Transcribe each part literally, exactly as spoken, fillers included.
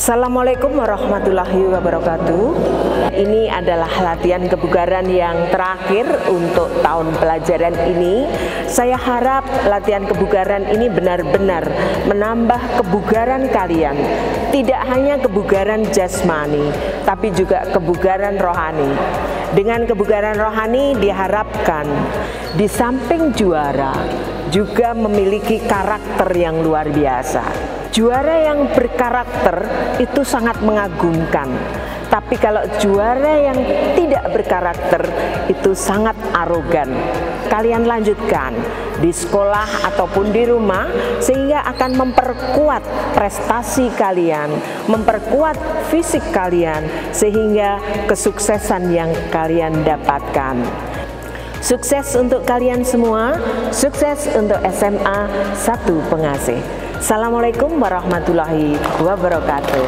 Assalamualaikum warahmatullahi wabarakatuh. Ini adalah latihan kebugaran yang terakhir untuk tahun pelajaran ini. Saya harap latihan kebugaran ini benar-benar menambah kebugaran kalian. Tidak hanya kebugaran jasmani, tapi juga kebugaran rohani. Dengan kebugaran rohani diharapkan di samping juara juga memiliki karakter yang luar biasa. Juara yang berkarakter itu sangat mengagumkan, tapi kalau juara yang tidak berkarakter itu sangat arogan. Kalian lanjutkan di sekolah ataupun di rumah sehingga akan memperkuat prestasi kalian, memperkuat fisik kalian sehingga kesuksesan yang kalian dapatkan. Sukses untuk kalian semua, sukses untuk S M A satu Pengasih. Assalamualaikum warahmatullahi wabarakatuh.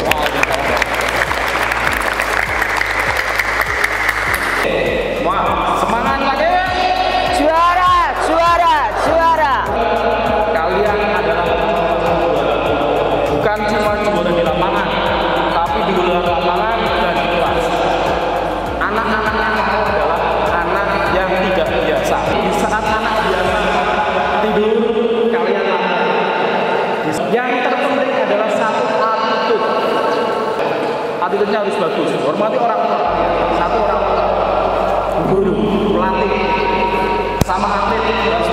Wah, semangat lagi. Juara, juara, juara. Kalian adalah bukan cuma juara di lapangan, tapi di luar lapangan dan di kelas. Anak-anak yang mau adalah anak yang tidak biasa. Di saat anak biasa tidur, kalian latihan. Yang terpenting adalah satu attitude. Attitude-nya harus bagus. Hormati orang tua. Satu orang tua, guru, pelatih, sama atlet harus